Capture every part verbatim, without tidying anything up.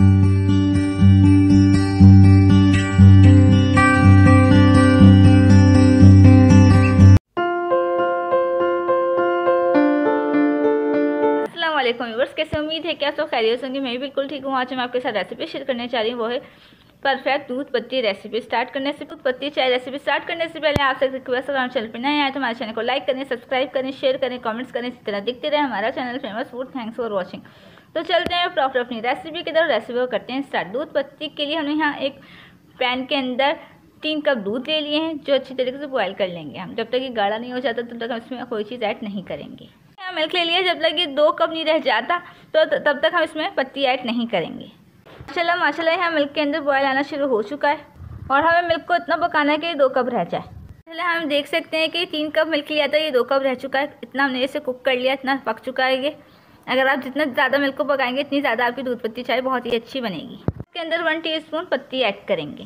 Viewers, कैसे उम्मीद है कि आप सब खैरियत होंगे। मैं भी बिल्कुल ठीक हूँ। आज मैं आपके साथ रेसिपी शेयर करने जा रही हूँ, वो है परफेक्ट दूध पत्ती रेसिपी। स्टार्ट करने से दूध पत्ती चाय रेसिपी स्टार्ट करने से पहले आपसे रिक्वेस्ट है, चैनल पर नए आए तो हमारे चैनल को लाइक करें, सब्सक्राइब करें, शेयर करें, कमेंट्स करें। इसी तरह दिखते रहे हमारा channel famous food. Thanks for watching. तो चलते हैं प्रॉपर अपनी रेसिपी की तरफ। रेसिपी को करते हैं स्टार्ट। दूध पत्ती के लिए हमने यहाँ एक पैन के अंदर तीन कप दूध ले लिए हैं, जो अच्छी तरीके से बॉयल कर लेंगे हम। जब तक ये गाढ़ा नहीं हो जाता तब तक हम इसमें कोई चीज़ ऐड नहीं करेंगे। मिल्क ले लिया, जब तक ये दो कप नहीं रह जाता तो तब तक हम इसमें पत्ती ऐड नहीं करेंगे। माशाल्लाह माशाल्लाह यहाँ मिल्क के अंदर बॉयल आना शुरू हो चुका है और हमें मिल्क को इतना पकाना है कि दो कप रह जाए। चलिए हम देख सकते हैं कि तीन कप मिल्क लिया था, ये दो कप रह चुका है। इतना हमने इसे कुक कर लिया, इतना पक चुका है ये। अगर आप जितना ज़्यादा मिल्क को पकाएंगे इतनी ज़्यादा आपकी दूध पत्ती चाय बहुत ही अच्छी बनेगी। इसके अंदर वन टी स्पून पत्ती ऐड करेंगे।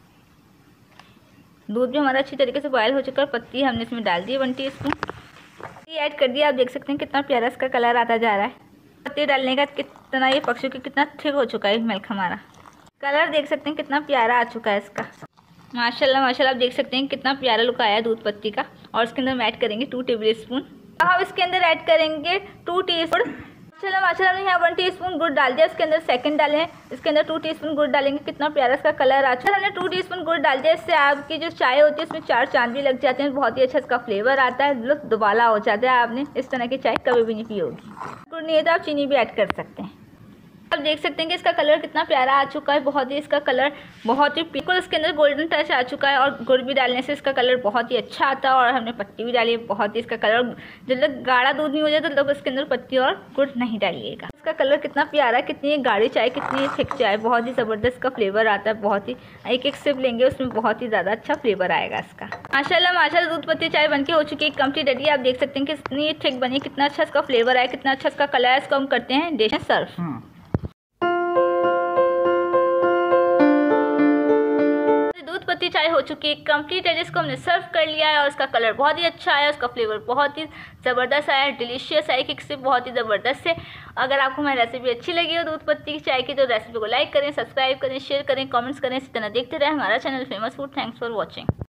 दूध भी हमारा अच्छी तरीके से बॉयल हो चुका है। पत्ती हमने इसमें डाल दी वन टी स्पून ऐड कर दिया। आप देख सकते हैं कितना प्यारा इसका कलर आता जा रहा है। पत्ती डालने का कितना ये पक चुकी, कितना थिक हो चुका है मिल्क हमारा। कलर देख सकते हैं कितना प्यारा आ चुका है इसका। माशाल्लाह माशाल्लाह आप देख सकते हैं कितना प्यारा लुक आया है दूध पत्ती का। और इसके अंदर हम ऐड करेंगे टू टेबल स्पून। हम इसके अंदर ऐड करेंगे टू टी स्पून माशाल्लाह माशाल्लाह हमने यहाँ वन टी स्पून गुड़ डाल दिया। इसके अंदर सेकंड डाले हैं, इसके अंदर टू टीस्पून गुड़ डालेंगे। कितना प्यारा इसका कलर आ चुका है। हमने टू टीस्पून गुड़ डाल दिया। इससे आपकी जो चाय होती है उसमें चार चांद भी लग जाते हैं। बहुत ही अच्छा इसका फ्लेवर आता है, लुत्फ दुबाला हो जाता है। आपने इस तरह की चाय कभी भी नहीं पी होगी। गुड़ नहीं है तो आप चीनी भी ऐड कर सकते हैं। आप देख सकते हैं कि इसका कलर कितना प्यारा आ चुका है। बहुत ही इसका कलर बहुत ही बिल्कुल इसके अंदर गोल्डन टच आ चुका है। और गुड़ भी डालने से इसका कलर बहुत ही अच्छा आता है। और हमने पत्ती भी डाली है, बहुत ही इसका कलर जब तक गाढ़ा दूध नहीं हो जाता तब इसके अंदर पत्ती और गुड़ नहीं डालिएगा। इसका कलर कितना प्यारा, कितनी गाढ़ी चाय, कितनी थिक चाय, बहुत ही ज़बरदस्त का फ्लेवर आता है। बहुत ही एक एक सिप लेंगे उसमें बहुत ही ज़्यादा अच्छा फ्लेवर आएगा इसका। माशाल्लाह माशाल्लाह दूध पत्ती चाय बनके हो चुकी है, कंप्लीट रेडी। आप देख सकते हैं कि कितनी थिक बनी, कितना अच्छा इसका फ्लेवर आया, कितना अच्छा इसका कलर है। इसको हम करते हैं डिश में सर्व। पत्ती चाय हो चुकी है कंप्लीट है, जिसको हमने सर्व कर लिया है। और इसका कलर बहुत ही अच्छा आया, उसका फ्लेवर बहुत ही ज़बरदस्त आया, डिलीशियस है, एक से बहुत ही ज़बरदस्त है। अगर आपको हमारी रेसिपी अच्छी लगी हो दूध पत्ती चाय की तो रेसिपी को लाइक करें, सब्सक्राइब करें, शेयर करें, कमेंट्स करें। इसी तरह देखते रहे हमारा channel famous food. Thanks for watching.